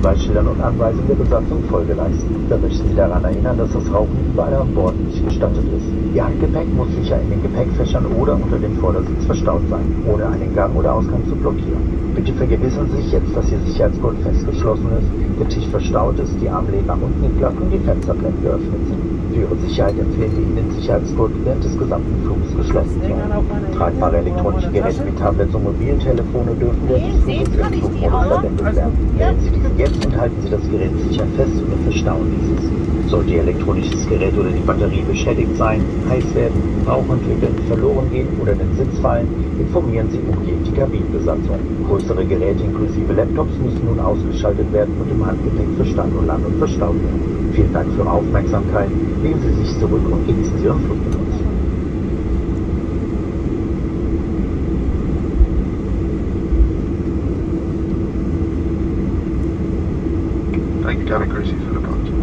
Bei Schildern und Anweisungen der Besatzung Folge leisten. Da möchten Sie daran erinnern, dass das Rauchen überall an Bord nicht gestattet ist. Ihr Handgepäck muss sicher in den Gepäckfächern oder unter dem Vordersitz verstaut sein, ohne einen Gang oder Ausgang zu blockieren. Bitte vergewissern Sie sich jetzt, dass Ihr Sicherheitsgurt festgeschlossen ist, der Tisch verstaut ist, die Armlehnen nach unten geklappt und die Fensterblenden geöffnet sind. Für Ihre Sicherheit empfehlen wir Ihnen, den Sicherheitsgurt während des gesamten Fluges geschlossen zu halten. Tragbare elektronische Geräte wie Tablets und Mobiltelefone dürfen während des Fluges im Flugmodus verwendet werden. Wählen Sie diese jetzt und halten Sie das Gerät sicher fest oder verstauen dieses. Sollte Ihr elektronisches Gerät oder die Batterie beschädigt sein, heiß werden, Rauch entwickeln, verloren gehen oder in den Sitz fallen, informieren Sie umgehend die Kabinenbesatzung. Größere Geräte inklusive Laptops müssen nun ausgeschaltet werden und im Handgepäck für Stand und Land und verstaut werden. Vielen Dank für Ihre Aufmerksamkeit. Lehnen Sie sich zurück und genießen Sie Ihren Fluggenuss. Thank you, Cabin Crew, for the punch.